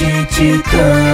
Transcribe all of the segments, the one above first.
de titãs,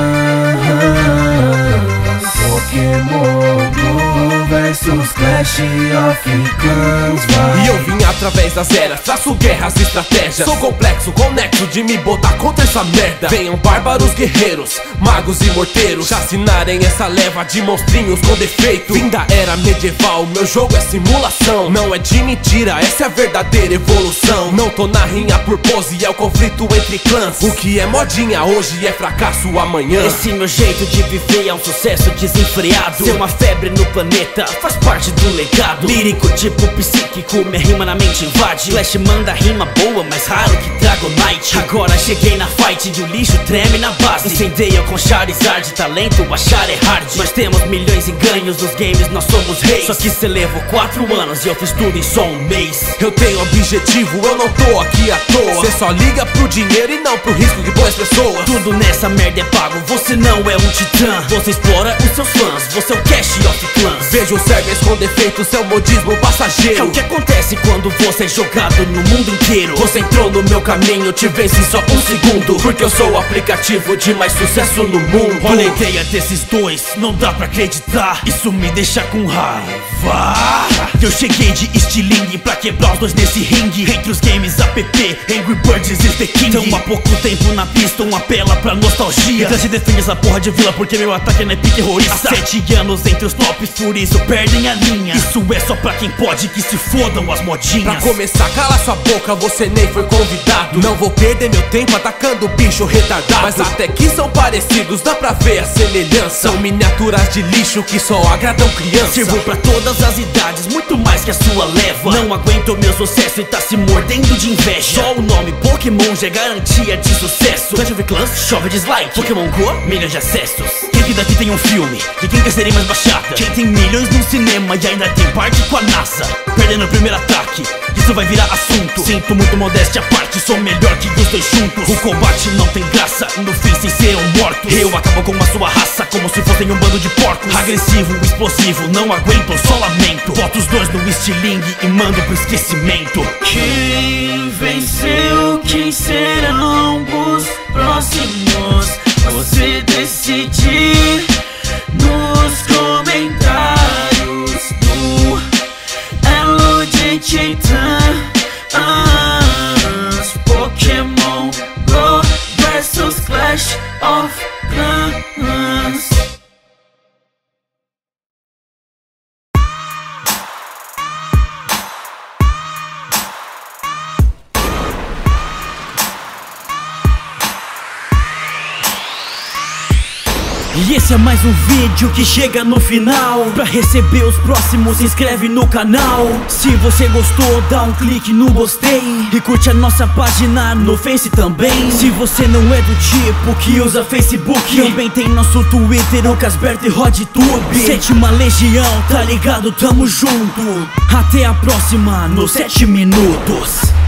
Pokémon Go versus Clash of Clans, vai. E eu vim através das eras, traço guerras e estratégias. Sou complexo, conexo de me botar contra essa merda. Venham bárbaros guerreiros, magos e morteiros, chacinarem essa leva de monstrinhos com defeito. Vim da era medieval, meu jogo é simulação. Não é de mentira, essa é a verdadeira evolução. Não tô na rinha por pose, é o conflito entre clãs. O que é modinha hoje é fracasso amanhã. Esse meu jeito de viver é um sucesso desenfreado. Ser uma febre no planeta faz parte do legado. Lírico tipo psíquico, minha rima na mente invade. Flash manda rima boa, mais raro que Dragonite. Agora cheguei na fight de o lixo treme na base. Incendeia com Charizard, talento achar é hard. Nós temos milhões em ganhos nos games, nós somos reis. Só que cê levou 4 anos e eu fiz tudo em só um mês. Eu tenho objetivo, eu não tô aqui à toa. Cê só liga pro dinheiro e não pro risco que põe as pessoas. Tudo nessa merda é pago, você não é um titã. Você explora os seus fãs, você é o Clash of Clans. Vejo servers com defeito, seu modismo passageiro. É o que acontece quando você é jogado no mundo inteiro. Você entrou no meu caminho, te venci só um segundo, porque eu sou o aplicativo de mais sucesso no mundo. Olha a ideia desses dois, não dá pra acreditar. Isso me deixa com raiva. Eu cheguei de estilingue pra quebrar os dois nesse ringue. Entre os games app, Angry Birds is the king. Tão há pouco tempo na pista, um apela pra nostalgia. Então se defende essa porra de vila porque meu ataque não é pique terrorista. Há 7 anos entre os tops, por isso perdem a linha. Isso é só pra quem pode, que se fodam as modinhas. Pra começar, cala sua boca, você nem foi convidado. Não vou perder meu tempo atacando bicho retardado. Mas até que são parecidos, dá pra ver a semelhança. São miniaturas de lixo que só agradam criança. Sirvo pra todas as idades, muito mais que a sua leva. Não aguento meu sucesso e tá se mordendo de inveja. Só o nome Pokémon já é garantia de sucesso. Clash of Clans, chove dislike. Pokémon Go, milhões de acessos. Quem que daqui tem um filme? De quem quer ser mais baixada? Quem tem milhões no cinema e ainda tem parte com a NASA? Perdendo o primeiro ataque, isso vai virar assunto. Sinto muito modéstia à parte, sou melhor que os dois juntos. O combate não tem graça, no fim sem serão mortos. Eu acabo com a sua raça como se fossem um bando de porcos. Agressivo, explosivo, não aguento, só lamento. Boto os dois no estilingue e mando pro esquecimento. Quem venceu, quem serão os próximos? Você decidir nos comentários do Elo de Titãs. Pokémon Go versus Clash of Clans. E esse é mais um vídeo que chega no final. Pra receber os próximos, se inscreve no canal. Se você gostou, dá um clique no gostei e curte a nossa página no Face também. Se você não é do tipo que usa Facebook, também tem nosso Twitter, o Casberto e RodTube. 7ª Legião, tá ligado? Tamo junto. Até a próxima, nos 7 minutos.